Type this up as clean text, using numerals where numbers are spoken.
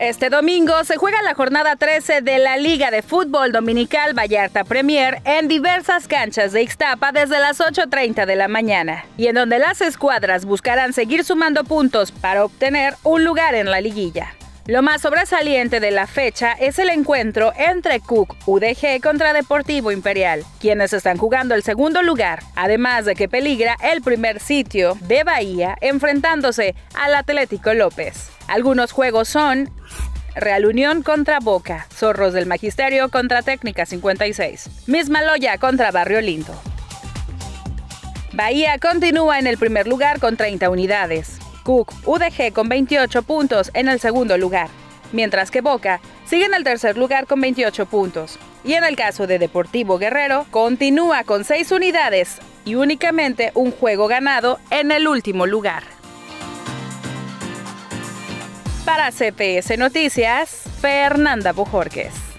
Este domingo se juega la jornada 13 de la Liga de Fútbol Dominical Vallarta Premier en diversas canchas de Ixtapa desde las 8:30 de la mañana, y en donde las escuadras buscarán seguir sumando puntos para obtener un lugar en la liguilla. Lo más sobresaliente de la fecha es el encuentro entre Cook UDG contra Deportivo Imperial, quienes están jugando el segundo lugar, además de que peligra el primer sitio de Bahía enfrentándose al Atlético López. Algunos juegos son Real Unión contra Boca, Zorros del Magisterio contra Técnica 56, Mismaloya contra Barrio Lindo. Bahía continúa en el primer lugar con 30 unidades. Cook UDG con 28 puntos en el segundo lugar, mientras que Boca sigue en el tercer lugar con 28 puntos. Y en el caso de Deportivo Guerrero, continúa con 6 unidades y únicamente un juego ganado en el último lugar. Para CPS Noticias, Fernanda Bojorquez.